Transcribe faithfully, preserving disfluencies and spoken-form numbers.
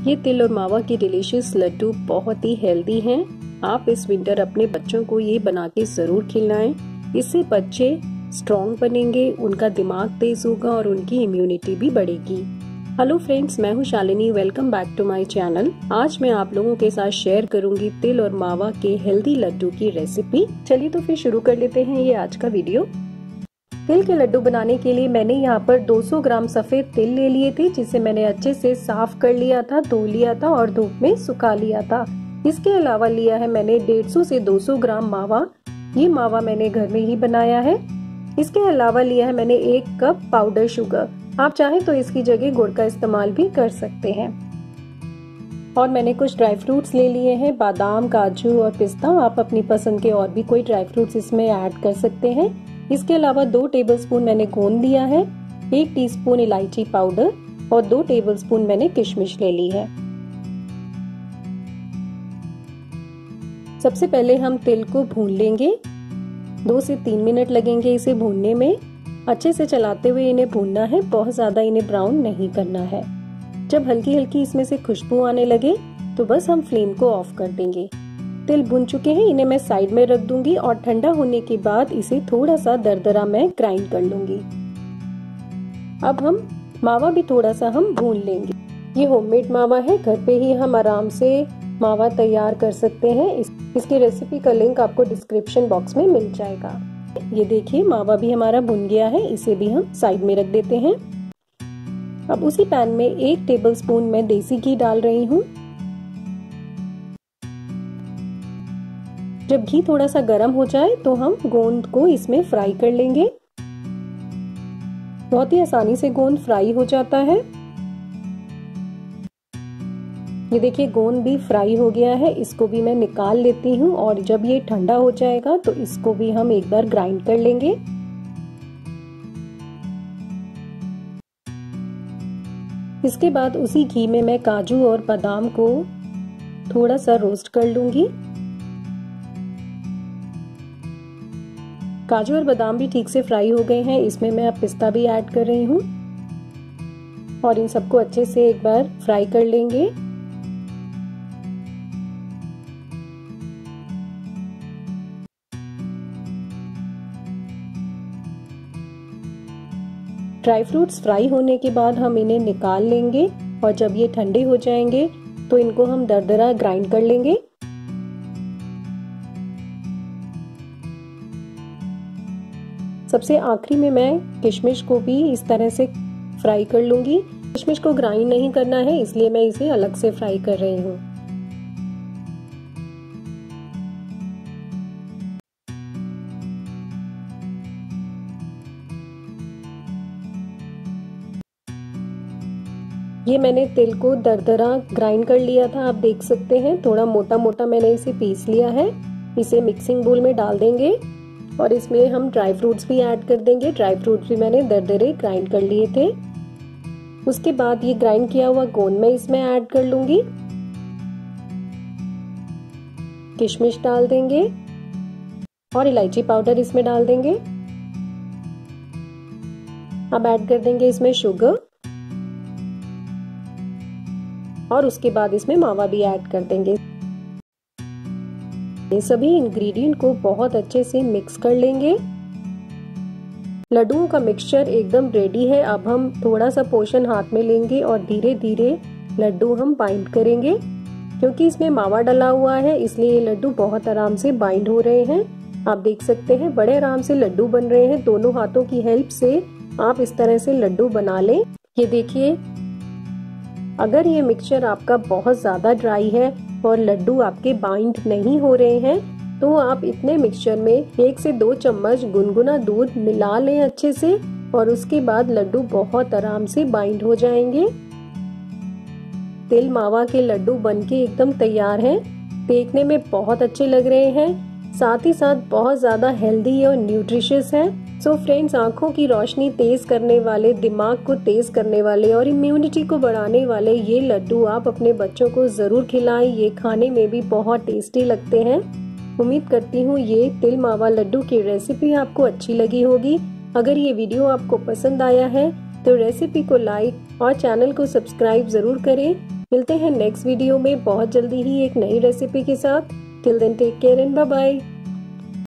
ये तिल और मावा की डिलीशियस लड्डू बहुत ही हेल्दी हैं। आप इस विंटर अपने बच्चों को ये बना के जरूर खिलाएं। इससे बच्चे स्ट्रॉन्ग बनेंगे, उनका दिमाग तेज होगा और उनकी इम्यूनिटी भी बढ़ेगी। हेलो फ्रेंड्स, मैं हूँ Shalini. Welcome back to my channel. आज मैं आप लोगों के साथ शेयर करूंगी तिल और मावा के हेल्दी लड्डू की रेसिपी। चलिए तो फिर शुरू कर लेते हैं ये आज का वीडियो। तिल के लड्डू बनाने के लिए मैंने यहाँ पर दो सौ ग्राम सफेद तिल ले लिए थे, जिसे मैंने अच्छे से साफ कर लिया था, धो लिया था और धूप में सुखा लिया था। इसके अलावा लिया है मैंने डेढ़ सौ से दो सौ ग्राम मावा। ये मावा मैंने घर में ही बनाया है। इसके अलावा लिया है मैंने एक कप पाउडर शुगर। आप चाहे तो इसकी जगह गुड़ का इस्तेमाल भी कर सकते हैं। और मैंने कुछ ड्राई फ्रूट्स ले लिए हैं, बादाम, काजू और पिस्ता। आप अपनी पसंद के और भी कोई ड्राई फ्रूट्स इसमें ऐड कर सकते हैं। इसके अलावा दो टेबलस्पून मैंने गोंद लिया है, एक टीस्पून इलायची पाउडर और दो टेबलस्पून मैंने किशमिश ले ली है। सबसे पहले हम तिल को भून लेंगे। दो से तीन मिनट लगेंगे इसे भूनने में। अच्छे से चलाते हुए इन्हें भूनना है, बहुत ज्यादा इन्हें ब्राउन नहीं करना है। जब हल्की हल्की इसमें से खुशबू आने लगे तो बस हम फ्लेम को ऑफ कर देंगे। तिल भुन चुके हैं, इन्हें मैं साइड में रख दूंगी और ठंडा होने के बाद इसे थोड़ा सा दरदरा मैं ग्राइंड कर लूंगी। अब हम मावा भी थोड़ा सा हम भून लेंगे। ये होममेड मावा है, घर पे ही हम आराम से मावा तैयार कर सकते हैं। इस, इसकी रेसिपी का लिंक आपको डिस्क्रिप्शन बॉक्स में मिल जाएगा। ये देखिए मावा भी हमारा भुन गया है, इसे भी हम साइड में रख देते हैं। अब उसी पैन में एक टेबलस्पून मैं देसी घी डाल रही हूँ। जब घी थोड़ा सा गर्म हो जाए तो हम गोंद को इसमें फ्राई कर लेंगे। बहुत ही आसानी से गोंद फ्राई हो जाता है। ये देखिए गोंद भी फ्राई हो गया है, इसको भी मैं निकाल लेती हूँ और जब ये ठंडा हो जाएगा तो इसको भी हम एक बार ग्राइंड कर लेंगे। इसके बाद उसी घी में मैं काजू और बादाम को थोड़ा सा रोस्ट कर लूंगी। काजू और बादाम भी ठीक से फ्राई हो गए हैं। इसमें मैं अब पिस्ता भी ऐड कर रही हूँ और इन सबको अच्छे से एक बार फ्राई कर लेंगे। ड्राई फ्रूट्स फ्राई होने के बाद हम इन्हें निकाल लेंगे और जब ये ठंडे हो जाएंगे तो इनको हम दरदरा ग्राइंड कर लेंगे। सबसे आखिरी में मैं किशमिश को भी इस तरह से फ्राई कर लूंगी। किशमिश को ग्राइंड नहीं करना है, इसलिए मैं इसे अलग से फ्राई कर रही हूँ। ये मैंने तिल को दरदरा ग्राइंड कर लिया था, आप देख सकते हैं थोड़ा मोटा मोटा मैंने इसे पीस लिया है। इसे मिक्सिंग बोल में डाल देंगे और इसमें हम ड्राई फ्रूट्स भी ऐड कर देंगे। ड्राई फ्रूट्स भी मैंने दरदरे ग्राइंड कर लिए थे। उसके बाद ये ग्राइंड किया हुआ गोंद मैं इसमें ऐड कर लूंगी। किशमिश डाल देंगे और इलायची पाउडर इसमें डाल देंगे। अब ऐड कर देंगे इसमें शुगर और उसके बाद इसमें मावा भी ऐड कर देंगे। ये सभी इंग्रेडिएंट को बहुत अच्छे से मिक्स कर लेंगे। लड्डुओं का मिक्सचर एकदम रेडी है। अब हम थोड़ा सा पोर्शन हाथ में लेंगे और धीरे धीरे लड्डू हम बाइंड करेंगे। क्योंकि इसमें मावा डला हुआ है इसलिए ये लड्डू बहुत आराम से बाइंड हो रहे हैं। आप देख सकते हैं बड़े आराम से लड्डू बन रहे हैं। दोनों हाथों की हेल्प से आप इस तरह से लड्डू बना लें। ये देखिए, अगर ये मिक्सचर आपका बहुत ज्यादा ड्राई है और लड्डू आपके बाइंड नहीं हो रहे हैं तो आप इतने मिक्सचर में एक से दो चम्मच गुनगुना दूध मिला लें अच्छे से और उसके बाद लड्डू बहुत आराम से बाइंड हो जाएंगे। तिल मावा के लड्डू बनके एकदम तैयार हैं। देखने में बहुत अच्छे लग रहे हैं, साथ ही साथ बहुत ज्यादा हेल्दी और न्यूट्रिशियस है। सो फ्रेंड्स, आंखों की रोशनी तेज करने वाले, दिमाग को तेज करने वाले और इम्यूनिटी को बढ़ाने वाले ये लड्डू आप अपने बच्चों को जरूर खिलाएं। ये खाने में भी बहुत टेस्टी लगते हैं। उम्मीद करती हूँ ये तिल मावा लड्डू की रेसिपी आपको अच्छी लगी होगी। अगर ये वीडियो आपको पसंद आया है तो रेसिपी को लाइक और चैनल को सब्सक्राइब जरूर करें। मिलते हैं नेक्स्ट वीडियो में बहुत जल्दी ही एक नई रेसिपी के साथ। Till then take care and bye bye.